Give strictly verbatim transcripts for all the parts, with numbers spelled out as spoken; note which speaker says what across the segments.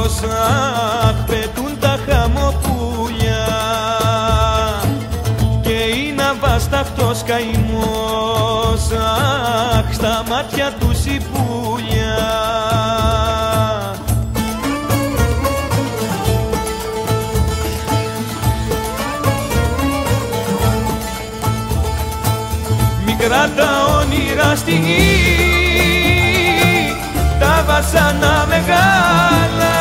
Speaker 1: αχ, πετούν τα χαμοπούλια και είναι αβάσταχτος καημός, αχ, στα μάτια τους η πουλιά. Μικρά τα όνειρα στη γη, τα βασανά μεγάλα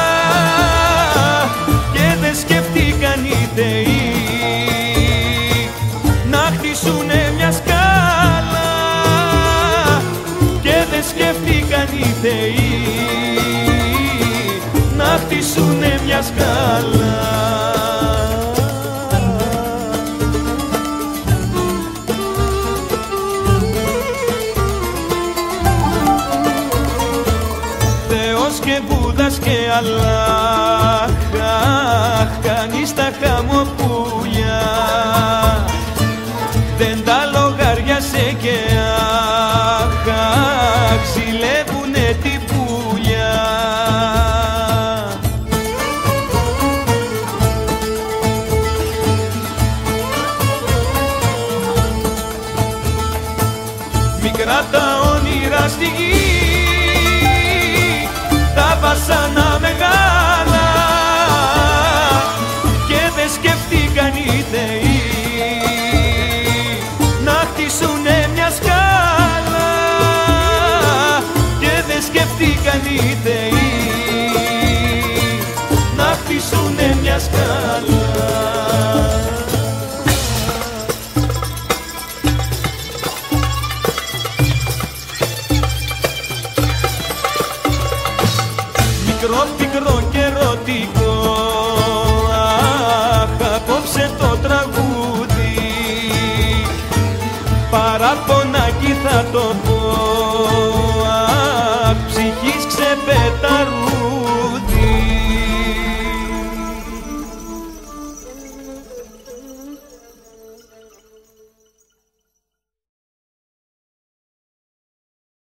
Speaker 1: και δεν σκεφτήκαν οι θεοί να χτίσουνε μια σκάλα, και δεν σκεφτήκαν οι θεοί να χτίσουνε μια σκάλα. Και Βούδας και Αλλάχ, κανείς τα χαμοπούλια δεν τα λογαριάσε και αχ, αχ, ζηλεύουνε την πουλιά. Μικρά τα όνειρα στη γη, βασανά μεγάλα και δεν σκεφτήκαν οι θεοί να χτίσουνε μια σκάλα, και δεν σκεφτήκαν οι θεοί να χτίσουνε μια σκάλα. Μικρό, πικρό και ερωτικό, αχ, απόψε το τραγούδι, παραπονάκι θα το πω.